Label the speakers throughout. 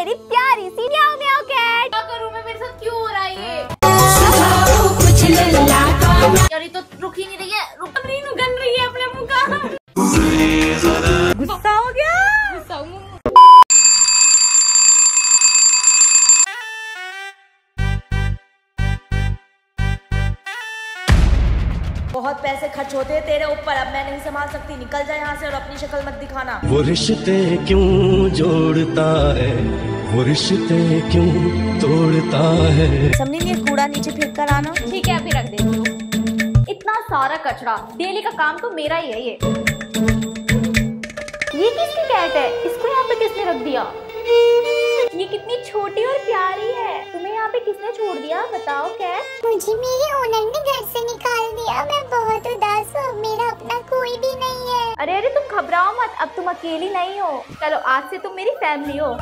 Speaker 1: मेरी प्यारी सी म्याऊ म्याऊ कैट। क्या करूं मैं, मेरे साथ क्यों हो रहा है ये? यार तो रुक ही नहीं रही है, रुक नहीं गन रही है अपने मुंह का। गुस्सा हो गया, गुस्सा हूं। बहुत पैसे खर्च होते हैं तेरे ऊपर, अब मैं नहीं संभाल सकती, निकल जा यहाँ से और अपनी शक्ल मत दिखाना।
Speaker 2: वो रिश्ते क्यों जोड़ता है, वो रिश्ते क्यों तोड़ता है।
Speaker 1: समझी नहीं, कूड़ा नीचे फेंक कर आना। ठीक है, अभी रख देती हूँ। इतना सारा कचरा, डेली का काम तो मेरा ही है ये। ये किसकी कैट है? इसको यहाँ पे किसने रख दिया? ये कितनी छोटी और प्यारी है, तुम्हें यहाँ पे किसने छोड़ दिया बताओ कैट?
Speaker 3: मुझे मेरे ओनर ने घर से निकाल दिया, मैं बहुत उदास हूँ, मेरा अपना कोई भी नहीं है।
Speaker 1: अरे अरे तुम घबराओ मत, अब तुम अकेली नहीं हो, चलो आज से तुम मेरी फैमिली हो।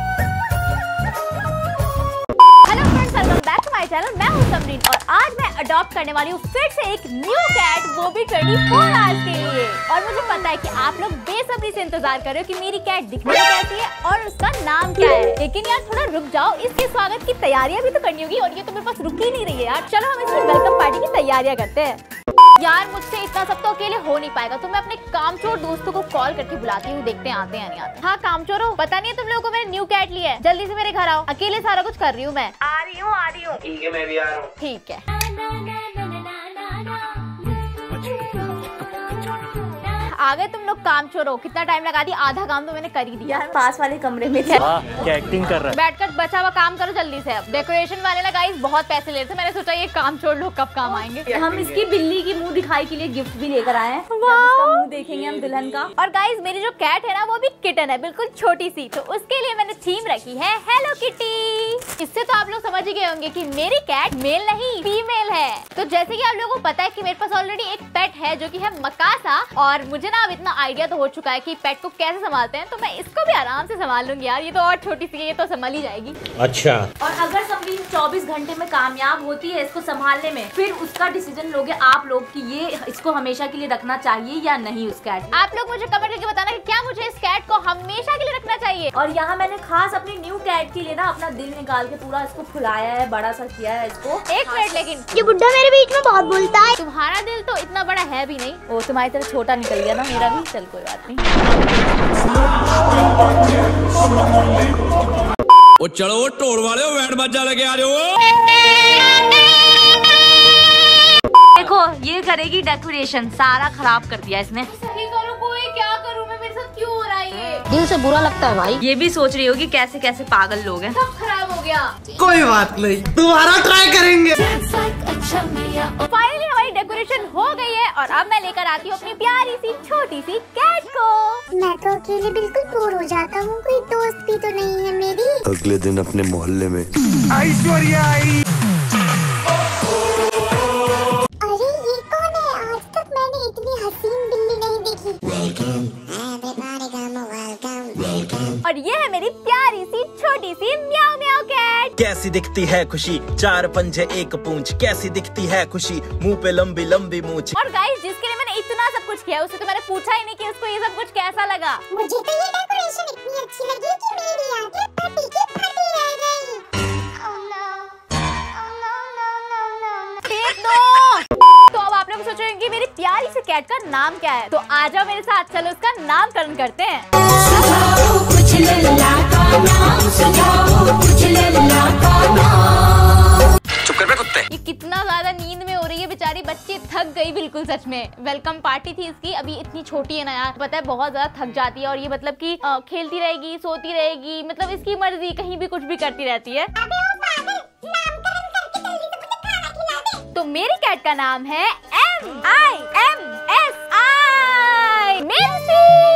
Speaker 1: Hello friends, welcome back to my channel. मैं हूँ समरीन और आज मैं अडॉप्ट करने वाली हूँ फिर से एक न्यू कैट, वो भी 24 आवर्स के लिए। और मुझे पता है कि आप लोग बेसब्री से इंतजार कर रहे हो कि मेरी कैट दिखने में कैसी है और उसका नाम क्या है। लेकिन यार थोड़ा रुक जाओ, इसके स्वागत की तैयारियां भी तो करनी होगी और ये तो मेरे पास रुक ही नहीं रही है यार। चलो हम इसकी वेलकम पार्टी की तैयारियां करते हैं। यार मुझसे इतना सब तो अकेले हो नहीं पाएगा, तो मैं अपने कामचोर दोस्तों को कॉल करके बुलाती हूँ, देखते हैं आते हैं नहीं आते। हाँ कामचोरो, पता नहीं है तुम लोगों को मैंने न्यू कैट लिया है, जल्दी से मेरे घर आओ, अकेले सारा कुछ कर रही हूँ मैं। आ रही हूँ।
Speaker 4: ठीक है, मैं भी आ रहा हूँ।
Speaker 1: ठीक है। आ गए तुम लोग कामचोरो, कितना टाइम लगा दिया, आधा काम तो मैंने कर ही दिया। पास वाले कमरे में थे।
Speaker 2: क्या एक्टिंग कर रहा है?
Speaker 1: बैठकर बचा हुआ काम करो जल्दी से। अब डेकोरेशन वाले ना गाइस बहुत पैसे ले रहे थे, मैंने सोचा ये कामचोर लोग कब काम आएंगे। हम इसकी बिल्ली की मुंह दिखाई के लिए गिफ्ट भी लेकर आए हैं, उसका मुंह देखेंगे हम दुल्हन का। और गाइस मेरी जो कैट है ना वो भी किटन है, बिल्कुल छोटी सी, तो उसके लिए मैंने थीम रखी है हेलो किटी। इससे तो आप लोग समझ ही गए होंगे कि मेरी कैट मेल नहीं फीमेल है। तो जैसे कि आप लोगों को पता है कि मेरे पास ऑलरेडी एक पेट है जो कि है मकासा, और मुझे ना अब इतना आइडिया तो हो चुका है कि पेट को कैसे संभालते हैं, तो मैं इसको भी आराम से संभाल लूंगी यार। ये तो और छोटी सी है, ये तो संभाल ही जाएगी।
Speaker 2: अच्छा।
Speaker 1: और अगर समरी 24 घंटे में कामयाब होती है इसको संभालने में, फिर उसका डिसीजन लोगे आप लोग कि ये इसको हमेशा के लिए रखना चाहिए या नहीं उस कैट। आप लोग मुझे कमेंट करके बताना कि क्या मुझे इस कैट को हमेशा के लिए रखना चाहिए। और यहाँ मैंने खास अपनी न्यू कैट के लिए ना अपना दिल निकाल के पूरा इसको फुलाया है, बड़ा सा किया है इसको। एक मिनट, लेकिन
Speaker 3: ये बुड्ढा मेरे बीच में बहुत बोलता है।
Speaker 1: तुम्हारा दिल तो इतना बड़ा है भी नहीं, वो तुम्हारी तरह छोटा निकल गया ना मेरा भी, चल कोई बात नहीं।
Speaker 5: ओ चलो ढोल वाले बैंड बाजा लगे आ जाओ।
Speaker 1: देखो ये करेगी डेकोरेशन, सारा खराब कर दिया इसने। सही करो कोई, क्या करूं मैं, मेरे साथ क्यों हो रहा है ये? दिल से बुरा लगता है भाई। ये भी सोच रही होगी कैसे कैसे पागल लोग हैं। सब खराब हो गया।
Speaker 4: कोई बात नहीं, दोबारा ट्राई करेंगे।
Speaker 1: फाइनली हमारी डेकोरेशन हो गई है और अब मैं लेकर आती हूँ अपनी प्यारी सी छोटी सी कैट को।
Speaker 3: मैं तो अकेले बिल्कुल बोर हो जाता हूँ, कोई दोस्त भी तो नहीं है मेरी।
Speaker 2: अगले दिन अपने मोहल्ले में
Speaker 4: ऐश्वर्या आई।
Speaker 3: अरे ये कौन है? आज तक मैंने इतनी हसीन बिल्ली नहीं देखी।
Speaker 1: और ये है मेरी प्यारी सी छोटी सी म्याऊ म्याऊ कैट।
Speaker 6: कैसी दिखती है खुशी, 4 पंजे 1 पूंछ, कैसी दिखती है खुशी, मुंह पे लंबी लंबी मूंछ।
Speaker 1: और गाइस जिसके लिए मैंने इतना सब कुछ किया उससे तो मैंने पूछा ही नहीं कि उसको ये सब कुछ कैसा लगा।
Speaker 3: मुझे तो ये डेकोरेशन इतनी अच्छी लगी कि मेरी आंखें फटी की फटी रह गई। Oh no, oh no, no, no, no, no.
Speaker 1: फेंक दो। तो अब आप लोग सोच रहे हैं कि मेरी प्यारी सी कैट का नाम क्या है, तो आ जाओ मेरे साथ, चलो उसका नामकरण करते हैं।
Speaker 5: चुप कर बे कुत्ते।
Speaker 1: ये कितना ज्यादा नींद में हो रही है बेचारी, बच्ची थक गई बिल्कुल सच में। वेलकम पार्टी थी इसकी, अभी इतनी छोटी है ना यार, पता है बहुत ज्यादा थक जाती है। और ये मतलब कि खेलती रहेगी, सोती रहेगी, मतलब इसकी मर्जी, कहीं भी कुछ भी करती रहती है। तो मेरी कैट का नाम है MIMSI मिम्सी।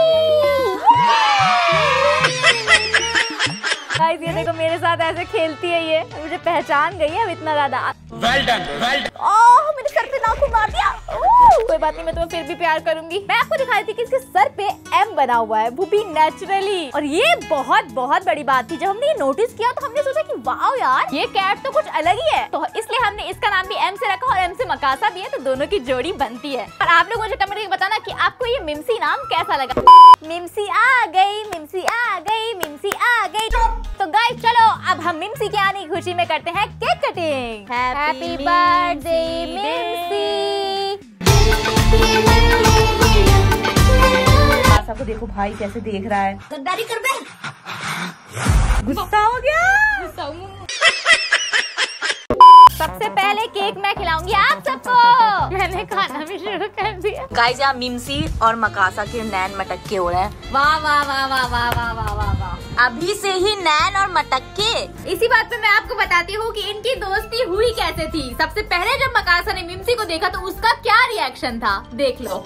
Speaker 1: गाइस ये देखो मेरे साथ ऐसे खेलती है, ये मुझे पहचान गई है अब इतना ज्यादा।
Speaker 5: Well done, well done.
Speaker 1: Oh मेरे सर पे नाखून मार दिया। कोई बात नहीं, मैं तुम्हें फिर भी प्यार करूंगी। मैं आपको दिखा रही थी कि इसके सर पे M बना हुआ है, वो भी नेचुरली। और ये बहुत बहुत बड़ी बात थी, जब हमने ये नोटिस किया तो हमने सोचा कि वाओ यार ये कैट तो कुछ अलग ही है, तो इसलिए हमने इसका नाम भी M से रखा और M से मकासा भी है, तो दोनों की जोड़ी बनती है। और आप लोग मुझे कमेंट करके बताना कि आपको ये मिम्सी नाम कैसा लगा। मिम्सी आ गई, मिम्सी आ गई, मिम्सी आ गई। तो अब हम मिम्सी के आने की खुशी में करते हैं cake cutting. Happy birthday Mimsy.
Speaker 7: को देखो भाई कैसे देख रहा है,
Speaker 1: गद्दारी कर दे।
Speaker 7: गुस्सा हो गया।
Speaker 1: सबसे पहले केक मैं खिलाऊंगी आप सबको। मैंने खाना भी शुरू कर दिया।
Speaker 7: गाइस यहाँ मिम्सी और मकासा के नैन मटक्के हो रहे हैं।
Speaker 1: वाह वाह वाह वाह वाह वाह वाह वाह वाह।
Speaker 7: अभी से ही नैन और मटक्के।
Speaker 1: इसी बात पे मैं आपको बताती हूँ कि इनकी दोस्ती हुई कैसे थी। सबसे पहले जब मकासा ने मिम्सी को देखा तो उसका क्या रिएक्शन था, देख लो।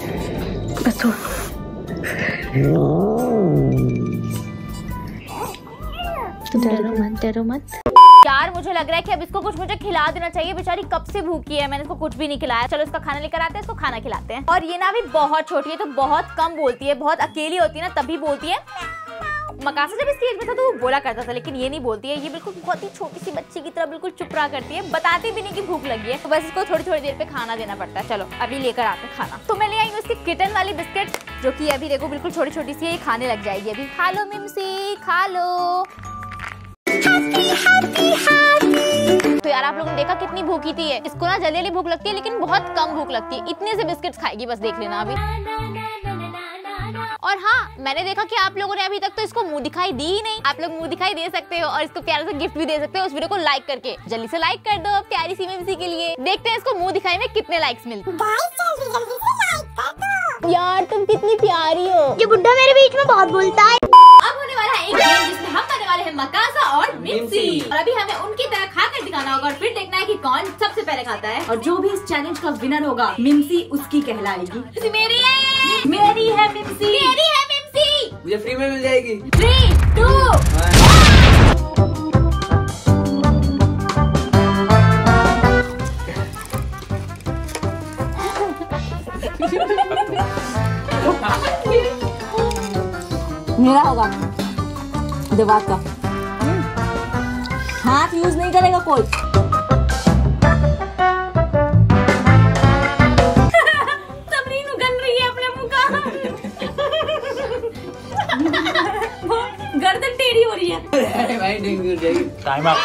Speaker 7: डरो मत।
Speaker 1: यार मुझे लग रहा है कि अब इसको कुछ मुझे खिला देना चाहिए। बेचारी कब से भूखी है, मैंने इसको कुछ भी नहीं खिलाया। चलो इसका खाना लेकर आते हैं, इसको खाना खिलाते हैं। और ये ना भी बहुत छोटी है तो बहुत कम बोलती है, बहुत अकेली होती है ना तभी बोलती है। मकासा जब इसकी एज में था तो वो बोला करता था, लेकिन ये नहीं बोलती है। ये बिल्कुल बहुत ही छोटी सी बच्ची की तरह बिल्कुल चुप रहा करती है, बताती भी नहीं कि भूख लगी है। तो बस इसको थोड़ी थोड़ी देर पे खाना देना पड़ता है। चलो अभी लेकर आते हैं खाना। तो मैं ले आई हूँ इसकी किटन वाली बिस्किट, जो कि अभी देखो बिल्कुल छोटी छोटी सी है, ये खाने लग जाएगी अभी। खा लो मिम्सी, खा लो। तो यार आप लोगों ने देखा कितनी भूखी थी ये। इसको ना जल्दी जल्दी भूख लगती है लेकिन बहुत कम भूख लगती है। इतने से बिस्किट्स खाएगी, बस देख लेना अभी। और हाँ, मैंने देखा कि आप लोगों ने अभी तक तो इसको मुंह दिखाई दी ही नहीं। आप लोग मुंह दिखाई दे सकते हो और इसको प्यारा सा गिफ्ट भी दे सकते हो उस वीडियो को लाइक करके। जल्दी से लाइक कर दो प्यारी सी मिम्सी के लिए। देखते हैं इसको मुंह दिखाई में कितने लाइक्स मिलते हैं। यार तुम कितनी प्यारी हो।
Speaker 3: ये बुड्ढा मेरे बीच में बहुत बोलता है।
Speaker 1: अब होने वाला है एक गेम जिसमें हम करने वाले हैं मकासा और मिम्सी। और अभी हमें उनकी तरह खाकर दिखाना होगा और फिर देखना है कि कौन सबसे पहले खाता है।
Speaker 7: और जो भी इस चैलेंज का विनर होगा मिम्सी उसकी कहलाएगी।
Speaker 1: मिम्सी मेरी है,
Speaker 7: मेरी है मिम्सी,
Speaker 1: मेरी है मिम्सी।
Speaker 4: मुझे फ्री में मिल जाएगी।
Speaker 1: 3, 2
Speaker 7: मेरा होगा दिमाग का। हाथ यूज नहीं करेगा कोई।
Speaker 1: सबरीन उगल रही है अपने मुंह का। गर्दन टेढ़ी हो रही है।
Speaker 4: अरे भाई डेंगू हो जाएगी।
Speaker 6: Time up.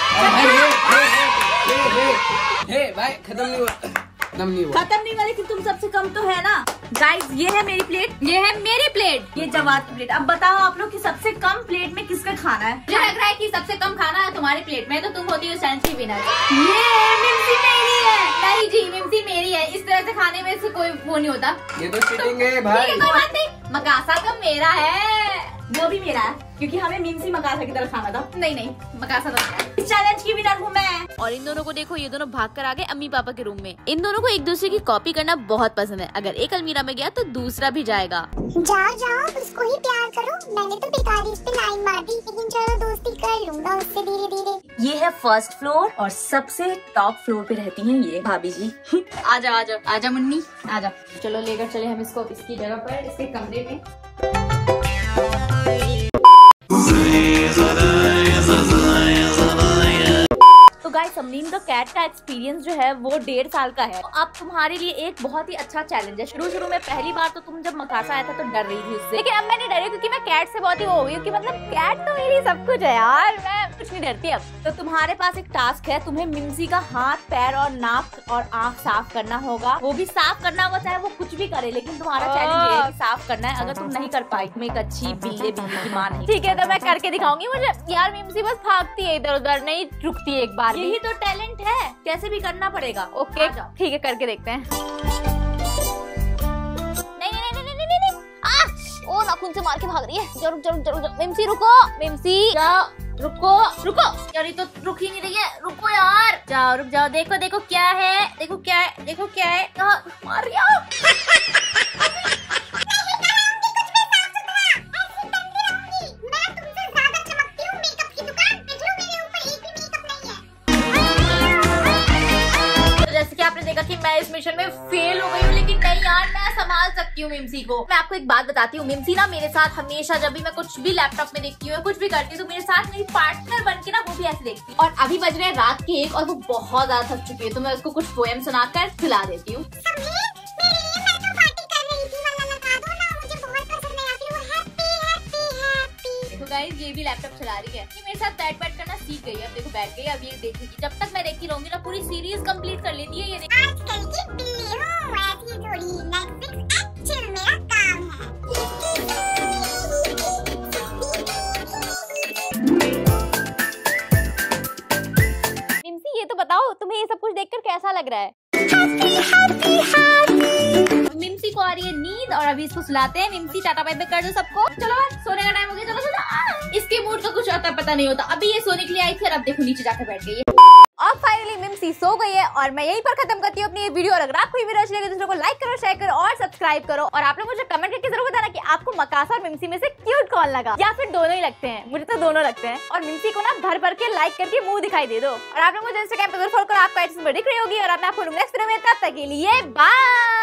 Speaker 4: हे भाई खत्म नहीं हुआ। खत्म नहीं हुआ।
Speaker 7: खत्म नहीं हुआ लेकिन तुम सबसे कम तो है ना। गाइस ये है मेरी प्लेट,
Speaker 1: ये है मेरी प्लेट,
Speaker 7: ये जवाद की प्लेट। अब बताओ आप लोग कि सबसे कम प्लेट में किसका खाना है।
Speaker 1: मुझे लग रहा है कि सबसे कम खाना है तुम्हारी प्लेट में, तो तुम होती हो चैलेंज की विनर।
Speaker 7: ये मिम्सी मेरी है।
Speaker 1: नहीं जी, मिम्सी मेरी है। इस तरह से खाने में से कोई वो नहीं होता।
Speaker 4: ये तो चीटिंग है
Speaker 1: ठीक है
Speaker 4: भाई।
Speaker 1: कोई बात नहीं, मकासा तो मेरा है।
Speaker 7: वो भी मेरा है क्योंकि हमें मिम्सी मकासा की तरह खाना था।
Speaker 1: नहीं नहीं, मकासा तो मेरा है।
Speaker 7: इस चैलेंज की विनर हूँ मैं।
Speaker 8: और इन दोनों को देखो, ये दोनों भाग कर आ गए अम्मी पापा के रूम में। इन दोनों को एक दूसरे की कॉपी करना बहुत पसंद है। अगर एक अलमीरा में गया तो दूसरा भी जाएगा।
Speaker 3: जाओ जाओ उसको ही प्यार करो। मैंने तो बेकारी इस पे लाइन मार दी, लेकिन चलो दोस्ती कर लूंगा उससे धीरे धीरे।
Speaker 7: ये है फर्स्ट फ्लोर और सबसे टॉप फ्लोर पे रहती हैं ये भाभी जी।
Speaker 1: आजा आजा आजा मुन्नी आजा। चलो लेकर चले हम इसको इसकी जगह पर, इसके कमरे में।
Speaker 7: तो गाइस सबरीन का कैट का एक्सपीरियंस जो है वो 1.5 साल का है। तो अब तुम्हारे लिए एक बहुत ही अच्छा चैलेंज है। शुरू में पहली बार तो तुम जब मकासा आया था तो डर रही थी उससे,
Speaker 1: लेकिन अब मैं नहीं डरी क्योंकि मैं कैट से बहुत ही वो हो गई हूँ कि मतलब कैट तो मेरी सब कुछ है यार, मैं कुछ नहीं डरती अब।
Speaker 7: तो तुम्हारे पास एक टास्क है, तुम्हें मिम्सी का हाथ, पैर और नाक और आँख साफ करना होगा। वो भी साफ करना होगा चाहे वो कुछ भी करे, लेकिन तुम्हारा चैलेंज ये है कि साफ करना है। अगर तुम नहीं कर पाई, तुम एक अच्छी बिल्ली की माँ नहीं।
Speaker 1: ठीक है तो मैं करके दिखाऊंगी। मुझे यार मिम्सी बस भागती है इधर उधर, नहीं रुकती है एक बार भी।
Speaker 7: यही तो टैलेंट है, कैसे भी करना पड़ेगा।
Speaker 1: ओके ठीक है करके देखते हैं। नहीं नहीं नहीं नहीं नहीं नहीं, ओ नाखून से मार के भाग रही है। जरूर जरूर जरूर, मिम्सी रुको, मिम्सी रुको रुको यार, ये तो रुक ही नहीं रही है। रुको यार, जाओ रुक जाओ। देखो देखो क्या है, देखो क्या है, देखो क्या है। मार रही हो। देखा कि मैं इस मिशन में फेल हो गई हूँ, लेकिन नहीं यार मैं संभाल सकती हूँ मिम्सी को। मैं आपको एक बात बताती हूँ, मिम्सी ना मेरे साथ हमेशा जब भी मैं कुछ भी लैपटॉप में देखती हूँ कुछ भी करती हूँ तो मेरे साथ मेरी पार्टनर बन के ना वो भी ऐसे देखती है। और अभी बज रहे हैं रात के 1 और वो बहुत ज्यादा थक चुकी है, तो मैं उसको कुछ पोएम सुनाकर खिला देती हूँ। गाइस
Speaker 8: ये भी लैपटॉप चला रही है। ये मेरे साथ बैठ करना सीख गई है। अब देखो बैठ गई, अब ये देखेगी। जब तक मैं देखती रहूंगी ना, पूरी सीरीज कंप्लीट कर लेती है ये।
Speaker 3: आजकल की बिल्ली हूँ, ऐसी थोड़ी नेटफ्लिक्स एक्चुअल मेरा काम है।
Speaker 1: मिम्सी, ये तो बताओ तुम्हें ये सब कुछ देखकर कैसा लग रहा है?
Speaker 8: मिम्सी को आ रही है नींद और अभी इसको सुलाते हैं। मिम्सी टाटा बाय बाय कर दो सबको। चलो सोने का टाइम हो गया, चलो चलो। इसके मूड का कुछ आता पता नहीं होता। अभी ये सोने के लिए आई थी और अब देखो नीचे जाकर बैठ गई है।
Speaker 1: और फाइनली मिम्सी सो गई है और मैं यहीं पर खत्म करती हूँ अपनी ये वीडियो। और अगर आपको ये वीडियो अच्छी लगे तो इसको लाइक करो, शेयर करो और सब्सक्राइब करो। और आप लोग मुझे कमेंट करके जरूर बताना कि आपको मकासा और मिम्सी में से क्यूट कौन लगा, या फिर दोनों ही लगते हैं। मुझे तो दोनों लगते हैं। और मिम्सी को ना भर भर के लाइक करके मुंह दिखाई दे दो। और आप लोग मुझे इंस्टाग्राम पर फॉलो करो, आपको ऐसी वीडियो दिख रही होगी। और अब मैं आपको नेक्स्ट वीडियो में, तब तक के लिए बाय।